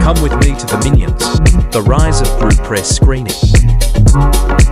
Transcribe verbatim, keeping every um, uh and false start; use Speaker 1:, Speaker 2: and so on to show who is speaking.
Speaker 1: Come with me to the Minions, the rise of group press screening.